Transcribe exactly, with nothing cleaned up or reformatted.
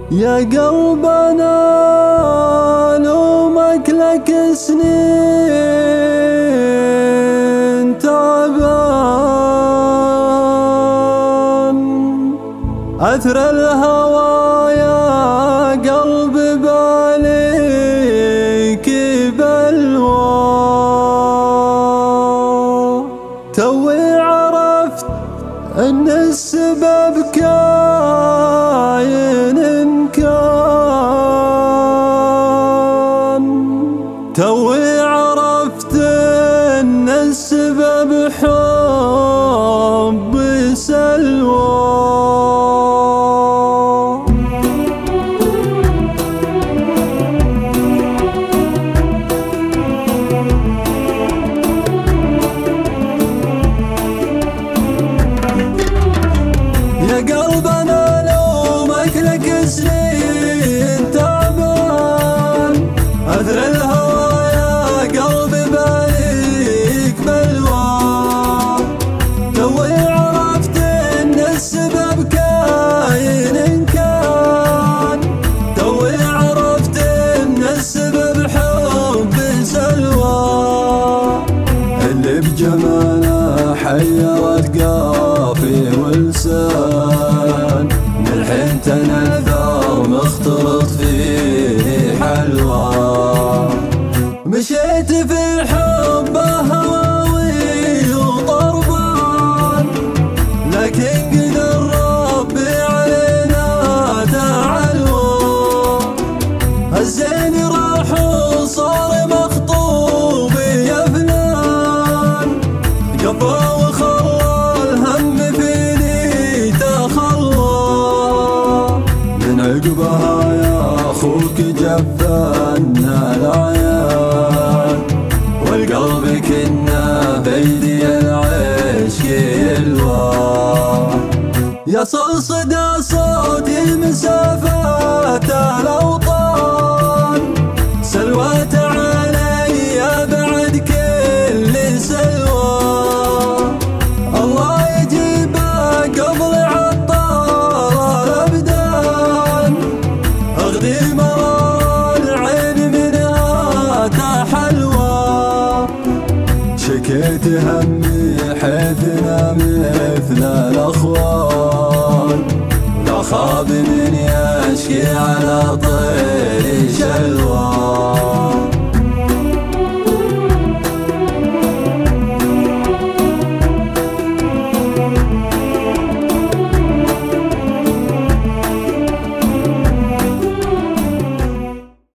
يا قلبنا لومك لك سنين تعبان، أثر الهوى يا قلب باليك بلوى. توي عرفت أن السبب كاين كان، توي عرفت أن السبب حب سلوى. يا قلبنا لومك لك سنين تعبان، أثر الهوى يا قلب باليك بلوى. توي عرفت إن السبب كاين كان، توي عرفت إن السبب حب سلوى. اللي بجماله حيرت قافي ولسان، للحين تنثر مختلط فيه حلوى. مشيت في الحب هواوي وطربان، لكن قدر ربي علينا تعلوى. الزين راح وصار مخطوب يا فلان، قضى وخلى الهم فيني تخلى. من عقبها يا اخوك جفنا العيان، والقلب كنا بيدي العشق يلوى. يصل صدى صوتي مسافات الاوطان، سلوات علي بعد كل سلوى. الله يجيبها قبل عطار الابدان، اغدي مرار العين منها تحلوى. شكيت همي حيثنا مثل الاخوان، لا خاب من يشكي على طير شلوى.